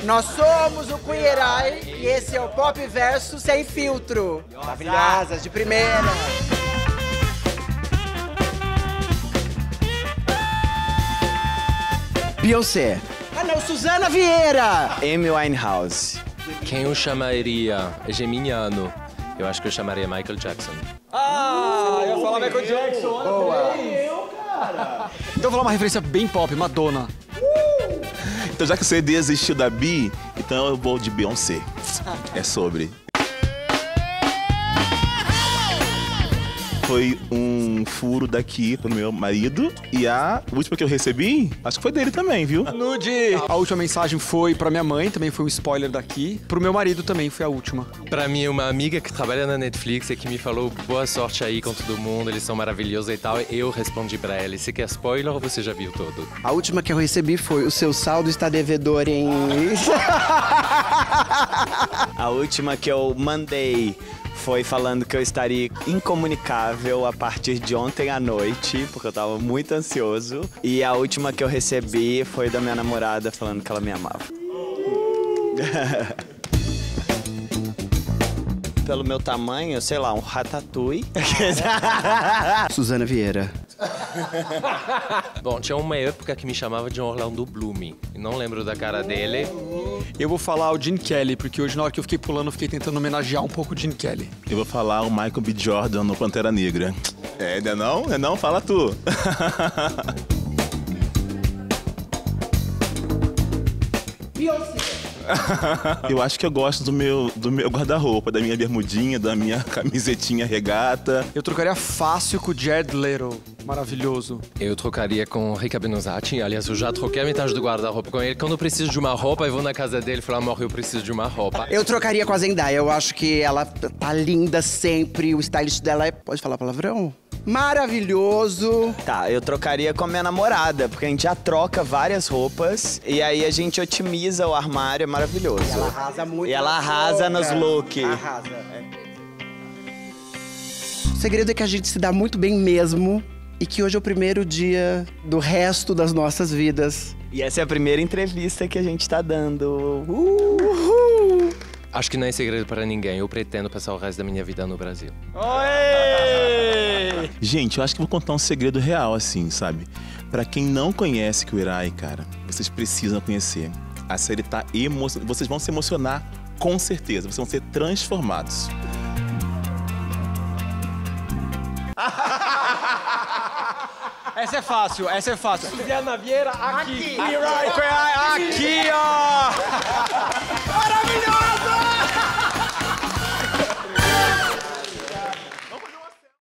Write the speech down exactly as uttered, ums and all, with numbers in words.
Nós somos o Queer Eye e esse é o Pop Verso Sem Filtro. Maravilhosas, de primeira. Beyoncé. Ah não, Suzana Vieira. Amy Winehouse. Quem eu chamaria? É geminiano. Eu acho que eu chamaria Michael Jackson. Ah, eu ia falar Michael Jackson. Boa. Eu, cara. Então eu vou falar uma referência bem pop, Madonna. Então já que você desistiu da Bi, então eu vou de Beyoncé. É sobre. Foi um furo daqui pro meu marido e a última que eu recebi, acho que foi dele também, viu? Nude! A última mensagem foi pra minha mãe, também foi um spoiler daqui. Pro meu marido também foi a última. Pra mim, uma amiga que trabalha na Netflix e que me falou boa sorte aí com todo mundo, eles são maravilhosos e tal. Eu respondi pra ela, você quer spoiler ou você já viu todo? A última que eu recebi foi: o seu saldo está devedor em... A última que eu mandei foi falando que eu estaria incomunicável a partir de ontem à noite, porque eu tava muito ansioso. E a última que eu recebi foi da minha namorada falando que ela me amava. Pelo meu tamanho, sei lá, um ratatouille. Suzana Vieira. Bom, tinha uma época que me chamava de Orlando Bloom. Não lembro da cara dele. Eu vou falar o Gene Kelly, porque hoje na hora que eu fiquei pulando, eu fiquei tentando homenagear um pouco o Gene Kelly. Eu vou falar o Michael B. Jordan no Pantera Negra. É, ainda não? Ainda não? Fala tu. Eu acho que eu gosto do meu, do meu guarda-roupa, da minha bermudinha, da minha camisetinha regata. Eu trocaria fácil com o Jared Leto. Maravilhoso. Eu trocaria com o Rica Benozati. Aliás, eu já troquei a metade do guarda-roupa com ele. Quando eu preciso de uma roupa, eu vou na casa dele e falo, amor, eu preciso de uma roupa. Eu trocaria com a Zendaya. Eu acho que ela tá linda sempre. O stylist dela é... Pode falar palavrão? Maravilhoso. Tá, eu trocaria com a minha namorada, porque a gente já troca várias roupas e aí a gente otimiza o armário, é maravilhoso. E ela arrasa muito. E ela arrasa nos looks. Arrasa. O segredo é que a gente se dá muito bem mesmo e que hoje é o primeiro dia do resto das nossas vidas. E essa é a primeira entrevista que a gente tá dando. Uhul. Acho que não é segredo para ninguém. Eu pretendo passar o resto da minha vida no Brasil. Oi! Gente, eu acho que vou contar um segredo real, assim, sabe? Pra quem não conhece Queer Eye, cara, vocês precisam conhecer. A série tá emocionante. Vocês vão se emocionar, com certeza. Vocês vão ser transformados. Essa é fácil, essa é fácil. Suzana Vieira aqui. Aqui, aqui ó!